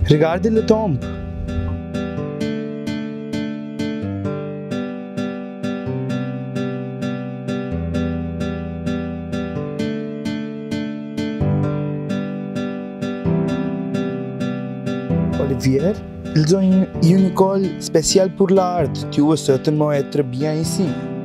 Regardez le tombe. Olivier, ils ont une école spéciale pour l'art. Tu vas certainement être bien ici.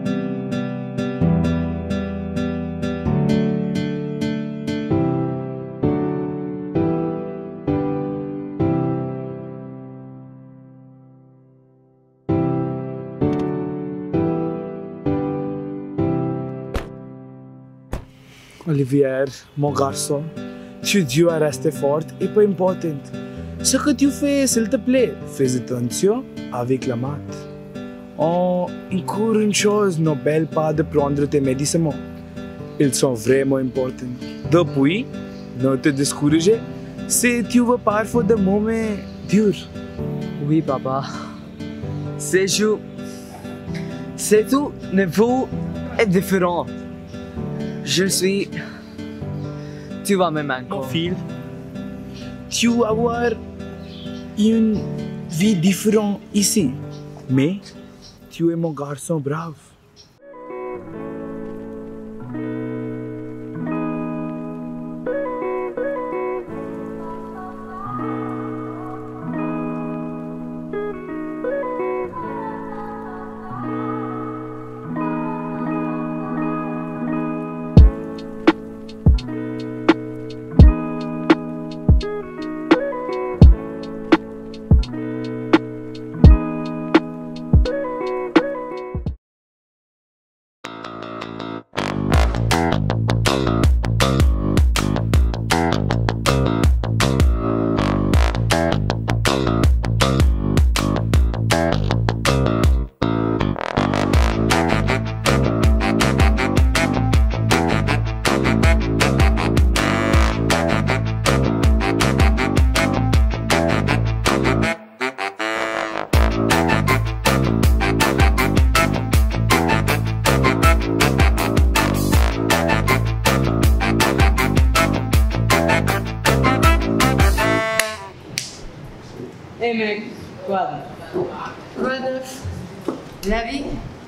Olivier, mon garçon, tu dois rester forte et pas importante. Ce que tu fais, s'il te plaît, fais attention avec la maths. Oh, encore une chose, n'oublie pas de prendre tes médicaments. Ils sont vraiment importants. Depuis, ne te décourage si tu veux parfois des moments durs. Oui, papa. C'est juste. C'est tout niveau est différent. Je suis. Tu vas me manquer. Mon fils, tu vas avoir une vie différente ici. Mais tu es mon garçon brave. Hey mec, quoi Quoi neuf? La vie?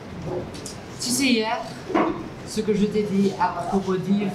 Tu sais hier, ce que je t'ai dit à propos d'Yves,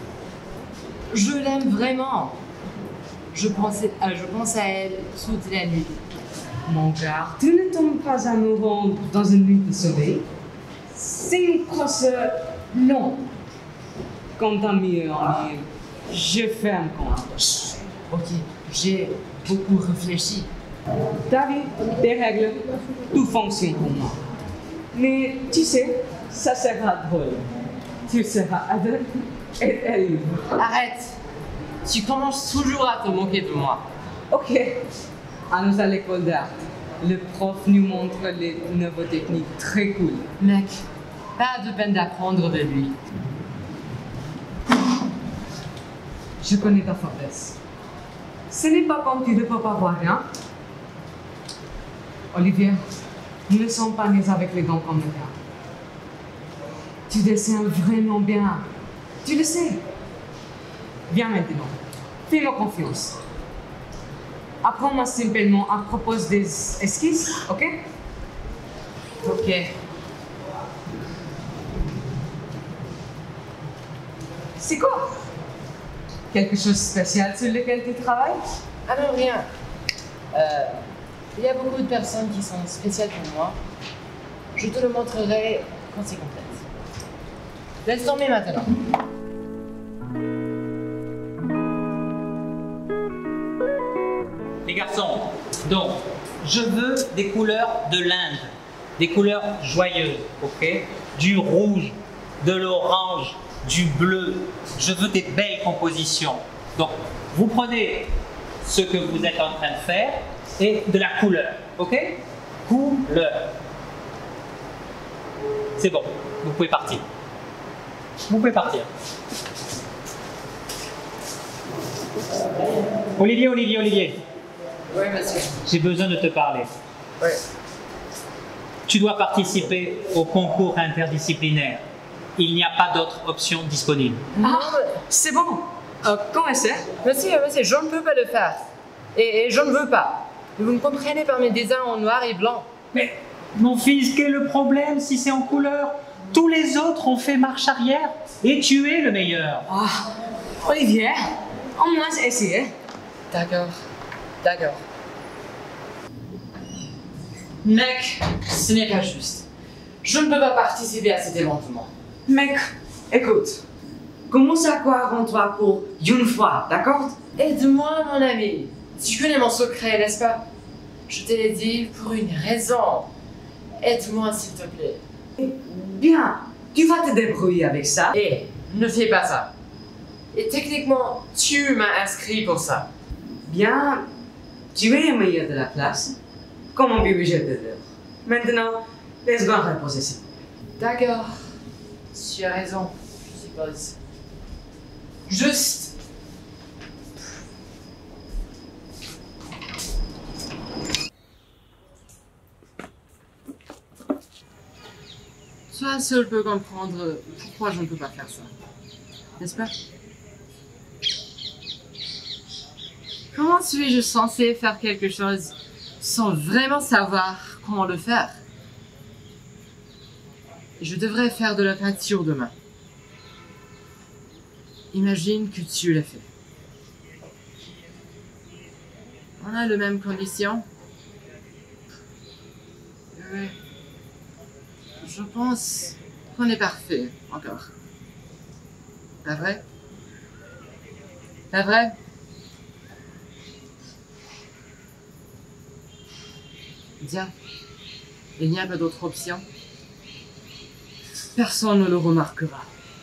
je l'aime vraiment. Je pense à elle toute la nuit. Mon gars, tu ne tombes pas amoureux dans une nuit de soleil. C'est une course longue. Quand t'as mieux en mieux, je fais un compte. Ok, j'ai beaucoup réfléchi. T'as vu, des règles, tout fonctionne pour moi. Mais tu sais, ça sera drôle. Tu seras Adam et elle. Arrête! Tu commences toujours à te moquer de moi. Ok, allons à l'école d'art. Le prof nous montre les nouvelles techniques très cool. Mec, pas de peine d'apprendre de lui. Je connais ta faiblesse. Ce n'est pas comme tu ne peux pas voir rien. Olivier, nous ne sommes pas nés avec les dents comme le gars. Tu dessines vraiment bien. Tu le sais. Viens maintenant. Fais-moi confiance. Apprends-moi simplement à propos des esquisses, ok? Ok. C'est quoi? Quelque chose de spécial sur lequel tu travailles? Ah non, rien. Il y a beaucoup de personnes qui sont spéciales pour moi. Je te le montrerai quand c'est complète. Laisse tomber maintenant. Les garçons, donc, je veux des couleurs de l'Inde, des couleurs joyeuses, ok? Du rouge, de l'orange, du bleu. Je veux des belles compositions. Donc, vous prenez ce que vous êtes en train de faire et de la couleur, ok? Couleur. C'est bon, vous pouvez partir. Vous pouvez partir. Olivier. Oui, monsieur. J'ai besoin de te parler. Oui. Tu dois participer au concours interdisciplinaire. Il n'y a pas d'autre option disponible. Ah, c'est bon. Comment c'est? Monsieur, je ne peux pas le faire. Et je ne veux pas. Vous me comprenez par mes dessins en noir et blanc. Mais mon fils, quel est le problème si c'est en couleur? Tous les autres ont fait marche arrière et tu es le meilleur. Ah, Olivier, au moins j'ai essayé. D'accord, d'accord. Mec, Ce n'est pas juste. Je ne peux pas participer à cet événement. mec, écoute. Commence à croire en toi pour une fois, d'accord? Aide-moi, mon ami. Tu connais mon secret, n'est-ce pas? Je te l'ai dit pour une raison. Aide-moi, s'il te plaît. Bien, tu vas te débrouiller avec ça. Et ne fais pas ça. Et techniquement, tu m'as inscrit pour ça. Bien, tu es le meilleur de la classe. Comment puis-je t'aider? Maintenant, laisse-moi reposer ici. D'accord. Tu as raison, je suppose. Juste. Toi seul peux comprendre pourquoi je ne peux pas faire ça. N'est-ce pas? Comment suis-je censé faire quelque chose sans vraiment savoir comment le faire? Je devrais faire de la peinture demain. Imagine que tu l'as fait. On a les mêmes conditions. Oui. Je pense qu'on est parfait encore. Pas vrai? Pas vrai? Bien. Il n'y a pas d'autre option. Personne ne le remarquera.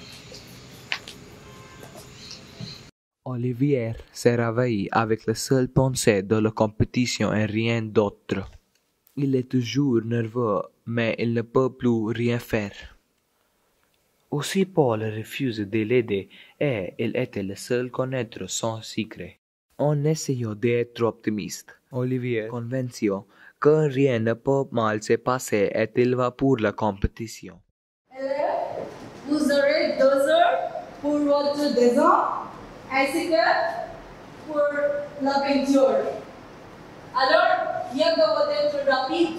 Olivier se réveille avec la seule pensée de la compétition et rien d'autre. Il est toujours nerveux, mais il ne peut plus rien faire. Aussi Paul refuse de l'aider et il était le seul à connaître son secret. En essayant d'être optimiste, Olivier convaincu que rien ne peut mal se passer et il va pour la compétition. Élèves, vous aurez 2 heures pour votre dessin ainsi que pour la peinture. Alors, bien que être rapide.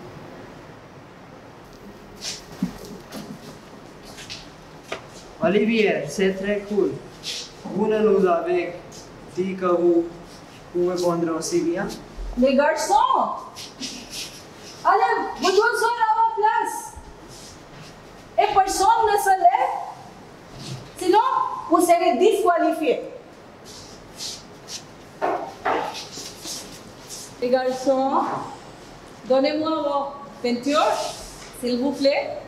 Olivier, c'est très cool. Vous nous avez dit que vous pouvez prendre aussi bien. Les garçons, allez, vous tous à votre place. Et personne ne se lève. Sinon, vous serez disqualifiés. Les garçons, donnez-moi vos peintures, s'il vous plaît.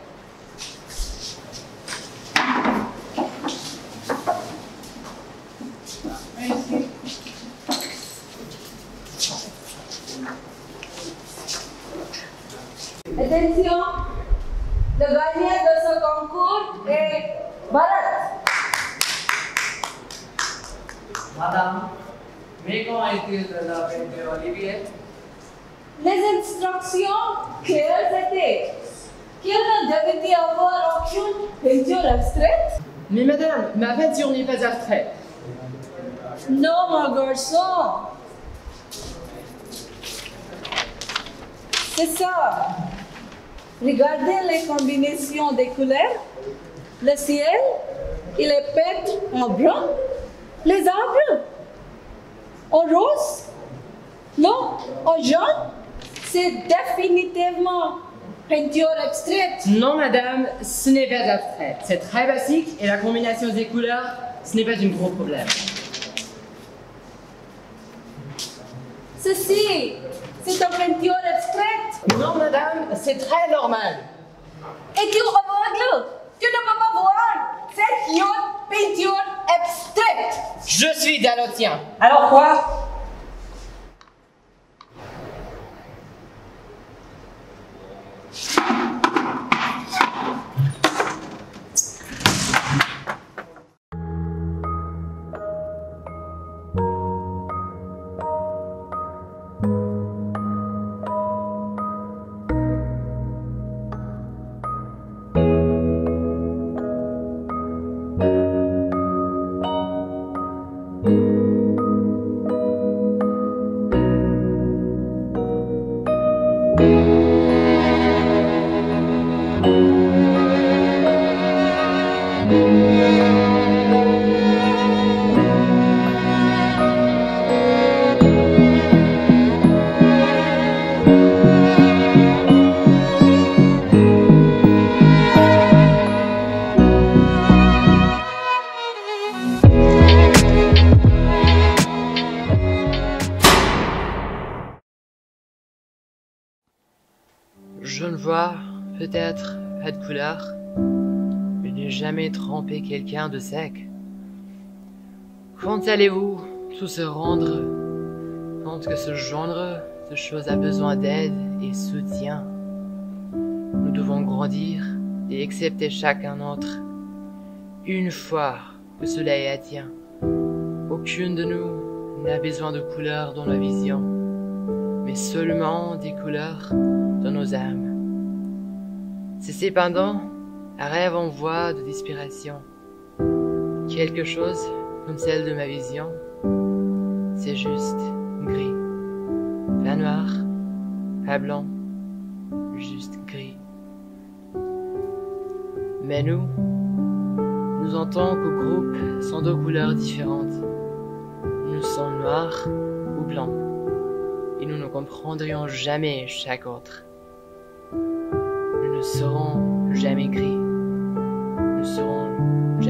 Merci. Attention, le gagnant de ce concours est Bharat. Madame, mais comment est-il de la peinture, Olivier? Les instructions claires étaient qu'il ne devait y avoir aucune peinture abstraite. Mais madame, ma peinture n'est pas abstraite. Non, mon garçon. C'est ça. Regardez les combinaisons des couleurs. Le ciel, il est peint en brun. Les arbres, en rose. Non, en jaune. C'est définitivement peinture abstraite. Non madame, ce n'est pas abstrait. C'est très basique et la combinaison des couleurs, ce n'est pas un gros problème. Ceci, c'est une peinture abstraite. Non madame, c'est très normal. Es-tu aveugle? Tu ne peux pas voir. C'est une peinture abstraite. Je suis dalotien. Alors quoi? Je ne vois peut-être pas de couleur, mais n'ai jamais trompé quelqu'un de sec. Quand allez-vous tous se rendre compte que ce genre de choses a besoin d'aide et soutien? Nous devons grandir et accepter chacun d'autre. Une fois que cela est atteint, aucune de nous n'a besoin de couleurs dans la vision, mais seulement des couleurs dans nos âmes. C'est cependant un rêve en voie de disparition. Quelque chose comme celle de ma vision, c'est juste gris. Pas noir, pas blanc, juste gris. Mais nous en tant que groupe, sont deux couleurs différentes. Nous sommes noirs ou blancs, et nous ne comprendrions jamais chaque autre. Nous ne serons jamais gris. Nous serons jamais